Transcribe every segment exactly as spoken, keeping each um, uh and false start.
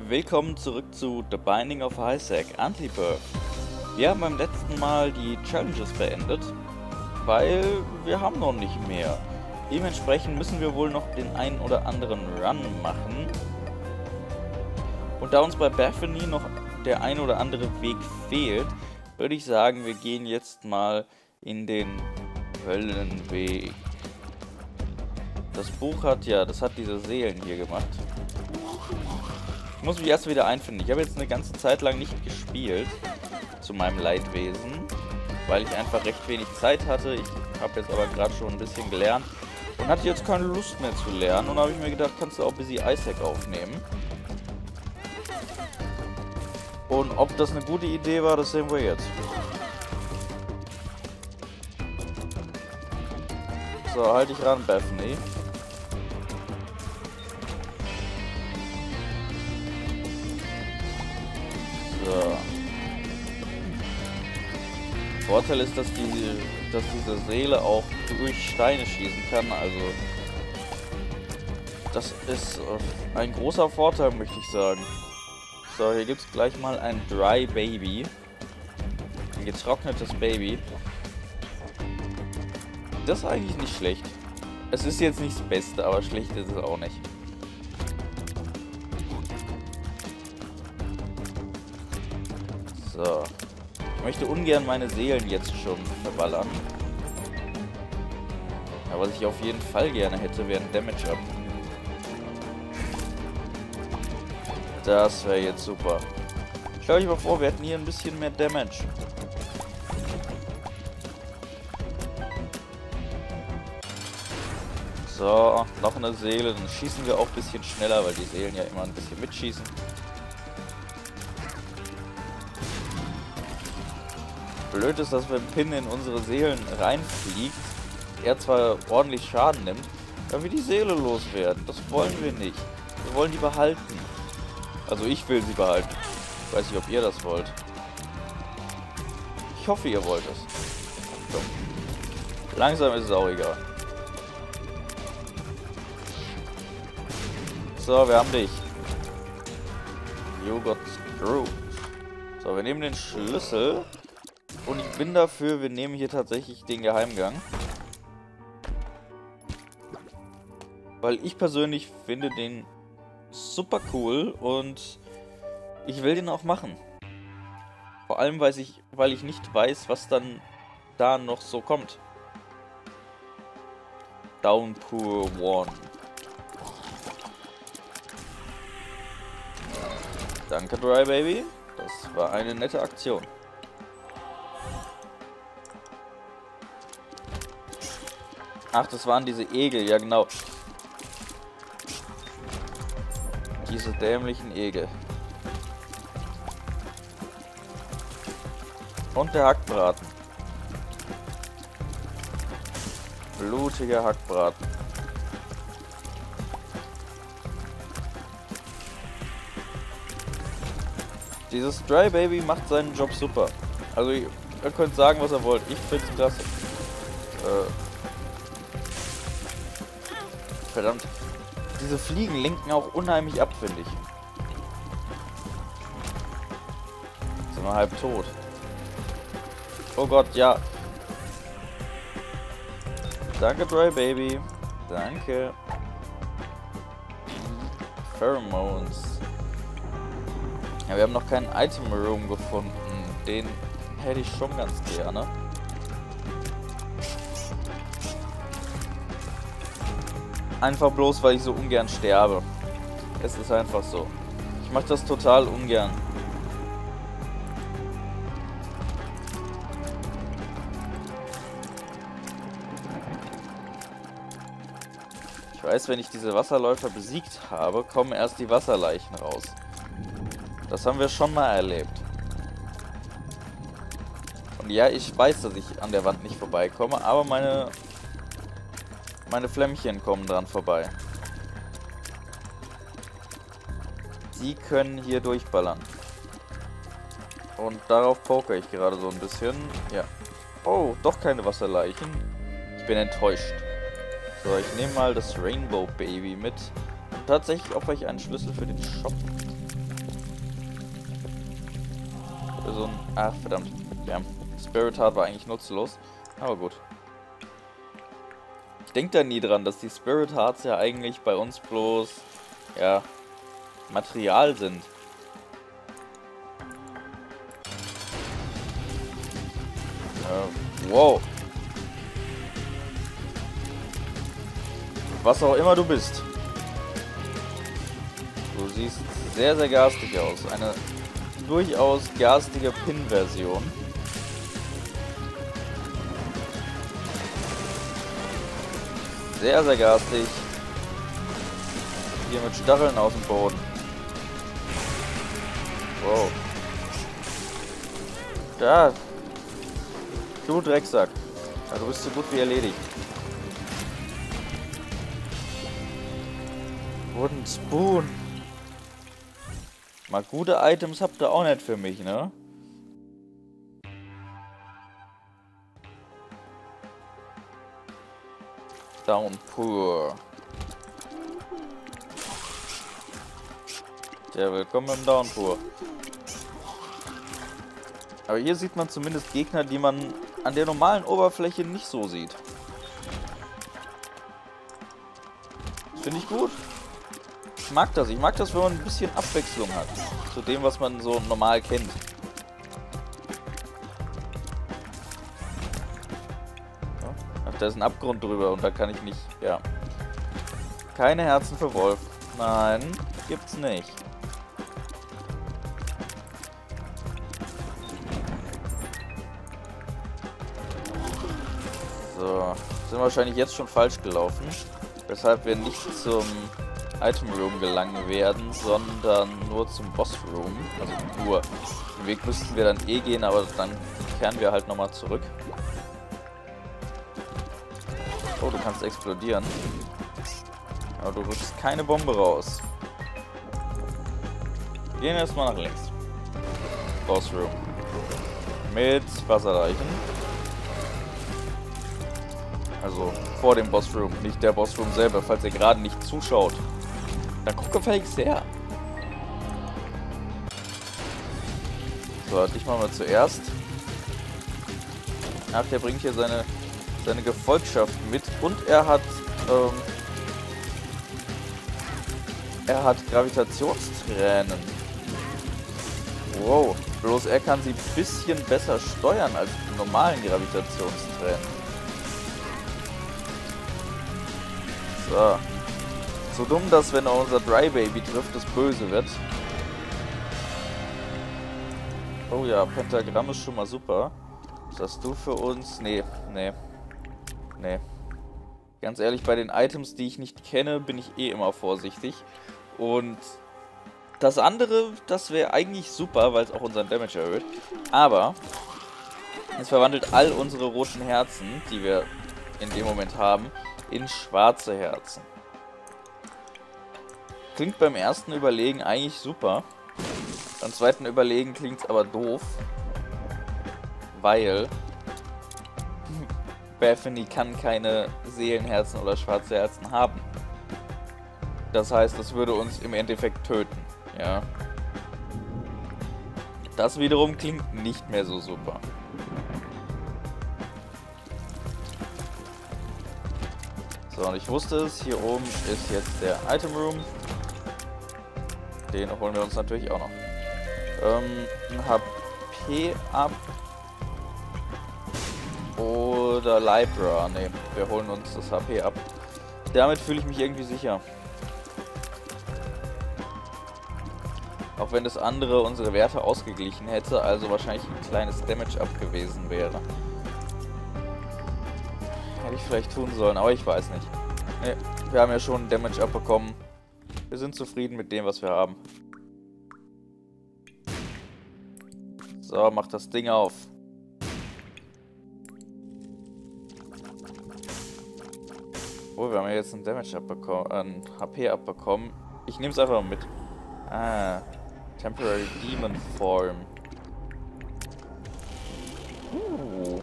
Willkommen zurück zu The Binding of Isaac Anti-Birth. Wir haben beim letzten Mal die Challenges beendet, weil wir haben noch nicht mehr. Dementsprechend müssen wir wohl noch den einen oder anderen Run machen. Und da uns bei Bethany noch der ein oder andere Weg fehlt, würde ich sagen, wir gehen jetzt mal in den Höllenweg. Das Buch hat ja, das hat diese Seelen hier gemacht. Ich muss mich erst wieder einfinden. Ich habe jetzt eine ganze Zeit lang nicht gespielt, zu meinem Leidwesen, weil ich einfach recht wenig Zeit hatte. Ich habe jetzt aber gerade schon ein bisschen gelernt und hatte jetzt keine Lust mehr zu lernen. Und da habe ich mir gedacht, kannst du auch Busy Isaac aufnehmen. Und ob das eine gute Idee war, das sehen wir jetzt. So, halt dich ran, Bethany. So. Vorteil ist, dass, die, dass diese Seele auch durch Steine schießen kann, also das ist ein großer Vorteil, möchte ich sagen. So, hier gibt es gleich mal ein Dry Baby. Ein getrocknetes Baby. Das ist eigentlich nicht schlecht. Es ist jetzt nicht das Beste, aber schlecht ist es auch nicht. So. Ich möchte ungern meine Seelen jetzt schon verballern. Aber was ich auf jeden Fall gerne hätte, wäre ein Damage-Up. Das wäre jetzt super. Stell euch mal vor, wir hätten hier ein bisschen mehr Damage. So, noch eine Seele. Dann schießen wir auch ein bisschen schneller, weil die Seelen ja immer ein bisschen mitschießen. Blöd ist, dass wenn Pin in unsere Seelen reinfliegt, er zwar ordentlich Schaden nimmt, aber wir die Seele loswerden. Das wollen wir nicht. Wir wollen die behalten. Also ich will sie behalten. Ich weiß nicht, ob ihr das wollt. Ich hoffe, ihr wollt es. So. Langsam ist es auch egal. So, wir haben dich. You got screwed. So, wir nehmen den Schlüssel. Und ich bin dafür, wir nehmen hier tatsächlich den Geheimgang. Weil ich persönlich finde den super cool und ich will den auch machen. Vor allem, weil ich, weil ich nicht weiß, was dann da noch so kommt. Downpour One. Danke, Dry Baby. Das war eine nette Aktion. Ach, das waren diese Egel, ja genau. Diese dämlichen Egel. Und der Hackbraten. Blutiger Hackbraten. Dieses Dry Baby macht seinen Job super. Also ihr, ihr könnt sagen, was ihr wollt. Ich find's klasse. Äh, verdammt. Diese Fliegen lenken auch unheimlich ab, finde ich. Sind wir halb tot. Oh Gott, ja. Danke, Dry Baby. Danke. Pheromones. Ja, wir haben noch keinen Item Room gefunden. Den hätte ich schon ganz gerne. Einfach bloß, weil ich so ungern sterbe. Es ist einfach so. Ich mache das total ungern. Ich weiß, wenn ich diese Wasserläufer besiegt habe, kommen erst die Wasserleichen raus. Das haben wir schon mal erlebt. Und ja, ich weiß, dass ich an der Wand nicht vorbeikomme, aber meine... Meine Flämmchen kommen dran vorbei. Die können hier durchballern. Und darauf poker ich gerade so ein bisschen. Ja. Oh, doch keine Wasserleichen. Ich bin enttäuscht. So, ich nehme mal das Rainbow Baby mit. Und tatsächlich opfer ich einen Schlüssel für den Shop. so ein... Ach, verdammt. Ja. Spirit Heart war eigentlich nutzlos. Aber gut. Ich denke da nie dran, dass die Spirit Hearts ja eigentlich bei uns bloß... Ja... Material sind. Äh, wow. Was auch immer du bist. Du siehst sehr, sehr garstig aus. Eine durchaus garstige Pin-Version. Sehr, sehr garstig. Hier mit Stacheln aus dem Boden. Wow. Ja. Du Drecksack. Ja, du bist so gut wie erledigt. Wooden Spoon. Mal gute Items habt ihr auch nicht für mich, ne? Downpour. Ja, willkommen im Downpour. Aber hier sieht man zumindest Gegner, die man an der normalen Oberfläche nicht so sieht. Das finde ich gut. Ich mag das. Ich mag das, wenn man ein bisschen Abwechslung hat. Zu dem, was man so normal kennt. Ach, da ist ein Abgrund drüber und da kann ich nicht... Ja. Keine Herzen für Wolf. Nein, gibt's nicht. So, sind wahrscheinlich jetzt schon falsch gelaufen, weshalb wir nicht zum Item Room gelangen werden, sondern nur zum Boss Room. Also nur. Den Weg müssten wir dann eh gehen, aber dann kehren wir halt nochmal zurück. Oh, du kannst explodieren. Aber du rückst keine Bombe raus. Gehen erstmal nach links. Boss Room. Mit Wasserreichen. Also vor dem Boss Room, nicht der Boss Room selber, falls ihr gerade nicht zuschaut. Dann guck gefälligst her. So, dich machen wir zuerst. Ach, der bringt hier seine, seine Gefolgschaft mit und er hat ähm, er hat Gravitationstränen. Wow, bloß er kann sie ein bisschen besser steuern als die normalen Gravitationstränen. So. So dumm, dass wenn er unser Dry Baby trifft, es böse wird. Oh ja, Pentagramm ist schon mal super. Was hast du für uns? Nee, nee. Nee. Ganz ehrlich, bei den Items, die ich nicht kenne, bin ich eh immer vorsichtig. Und das andere, das wäre eigentlich super, weil es auch unseren Damage erhöht. Aber es verwandelt all unsere roten Herzen, die wir in dem Moment haben, in schwarze Herzen. Klingt beim ersten Überlegen eigentlich super. Beim zweiten Überlegen klingt es aber doof. Weil Bethany kann keine Seelenherzen oder schwarze Herzen haben. Das heißt, das würde uns im Endeffekt töten. Ja. Das wiederum klingt nicht mehr so super. So, und ich wusste es, hier oben ist jetzt der Item Room. Den holen wir uns natürlich auch noch. Ähm, ein H P ab. Oder Libra. Ne, wir holen uns das H P ab. Damit fühle ich mich irgendwie sicher. Auch wenn das andere unsere Werte ausgeglichen hätte, also wahrscheinlich ein kleines Damage up gewesen wäre. Hätte ich vielleicht tun sollen, aber ich weiß nicht. Ne, wir haben ja schon Damage up bekommen. Wir sind zufrieden mit dem, was wir haben. So, mach das Ding auf. Oh, wir haben ja jetzt ein Damage abbekommen, ein H P abbekommen. Ich nehme es einfach mal mit. Ah, Temporary Demon Form. Uh.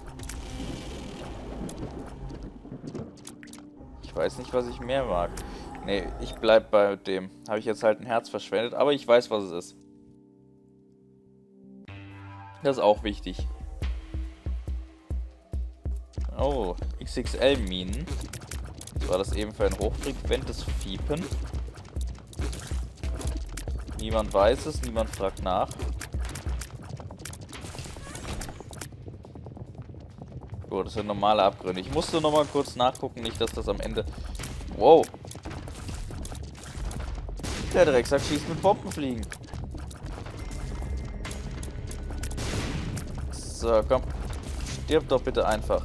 Ich weiß nicht, was ich mehr mag. Nee, ich bleib bei dem. Habe ich jetzt halt ein Herz verschwendet, aber ich weiß, was es ist. Das ist auch wichtig. Oh, X X L-Minen. War das eben für ein hochfrequentes Fiepen? Niemand weiß es, niemand fragt nach. Gut, das sind normale Abgründe. Ich musste noch mal kurz nachgucken, nicht, dass das am Ende... Wow. Der Drecksack schießt mit Bombenfliegen. So, komm. Stirb doch bitte einfach.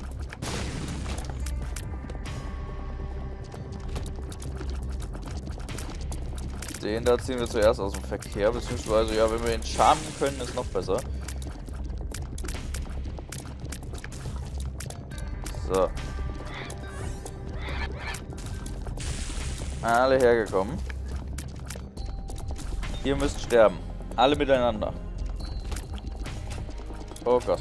Den da ziehen wir zuerst aus dem Verkehr, beziehungsweise, ja, wenn wir ihn charmen können, ist noch besser. So. Alle hergekommen. Ihr müsst sterben. Alle miteinander. Oh Gott.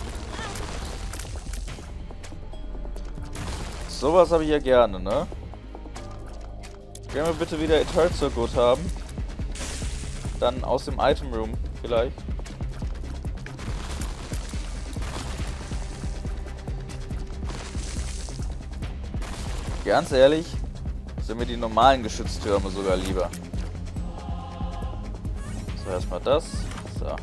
Sowas habe ich ja gerne, ne? Können wir bitte wieder It Hurts So Good haben? Dann aus dem Item Room vielleicht. Ganz ehrlich, sind mir die normalen Geschütztürme sogar lieber. So, erstmal das. So.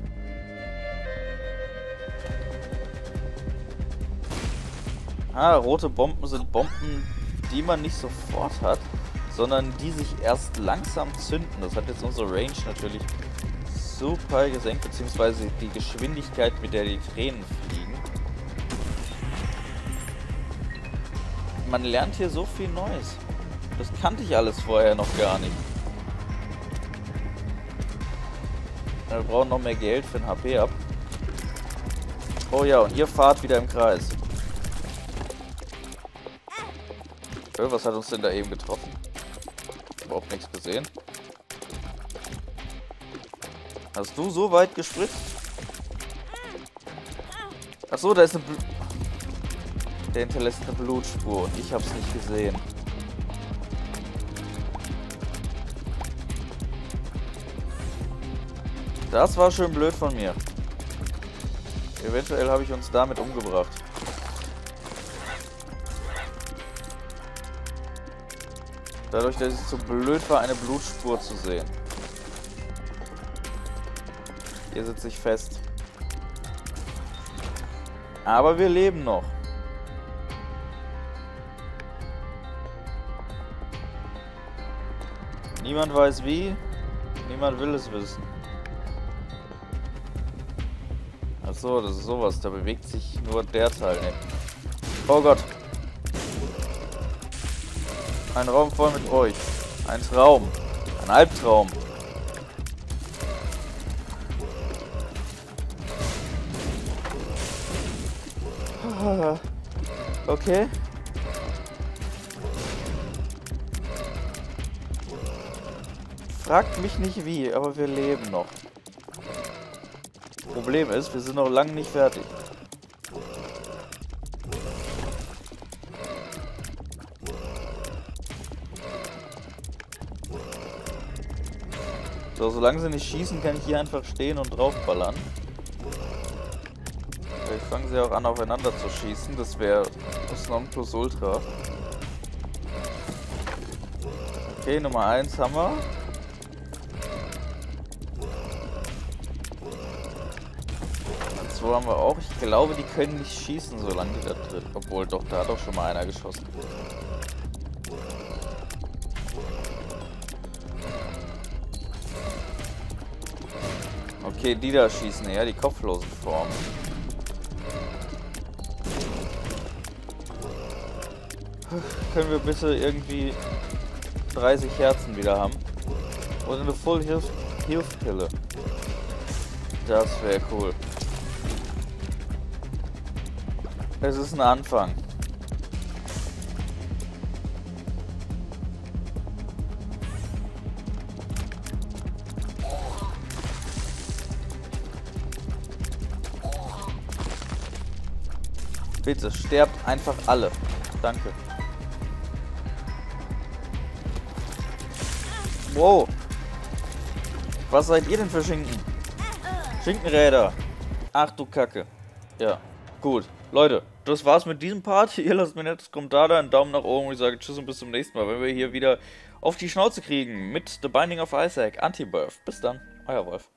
Ah, rote Bomben sind Bomben, die man nicht sofort hat, sondern die sich erst langsam zünden. Das hat jetzt unsere Range natürlich super gesenkt, beziehungsweise die Geschwindigkeit, mit der die Tränen fliegen. Man lernt hier so viel Neues. Das kannte ich alles vorher noch gar nicht. Wir brauchen noch mehr Geld für ein H P ab. Oh ja, und ihr fahrt wieder im Kreis. Oh, was hat uns denn da eben getroffen? Überhaupt nichts gesehen. Hast du so weit gespritzt? Achso, da ist eine... Bl Der hinterlässt eine Blutspur und ich hab's nicht gesehen. Das war schön blöd von mir. Eventuell habe ich uns damit umgebracht. Dadurch, dass es zu blöd war, eine Blutspur zu sehen. Hier sitze ich fest. Aber wir leben noch. Niemand weiß wie, niemand will es wissen. Achso, das ist sowas, da bewegt sich nur der Teil nicht. Oh Gott. Ein Raum voll mit euch. Ein Traum. Ein Albtraum. Okay. Fragt mich nicht wie, aber wir leben noch. Problem ist, wir sind noch lange nicht fertig. So, solange sie nicht schießen, kann ich hier einfach stehen und draufballern. Vielleicht fangen sie auch an, aufeinander zu schießen. Das wäre das Nonplusultra. Okay, Nummer eins haben wir. So haben wir auch. Ich glaube, die können nicht schießen, solange die da drin. Obwohl, doch, da hat doch schon mal einer geschossen. Okay, die da schießen eher, die kopflosen Formen. Können wir bitte irgendwie dreißig Herzen wieder haben? Oder eine Full Health Pille. Das wäre cool. Es ist ein Anfang. Bitte, sterbt einfach alle. Danke. Wow. Was seid ihr denn für Schinken? Schinkenräder. Ach du Kacke. Ja, gut. Leute, das war's mit diesem Part. Ihr lasst mir ein nettes Kommentar da, einen Daumen nach oben und ich sage tschüss und bis zum nächsten Mal, wenn wir hier wieder auf die Schnauze kriegen mit The Binding of Isaac Anti-Birth. Bis dann, euer Wolf.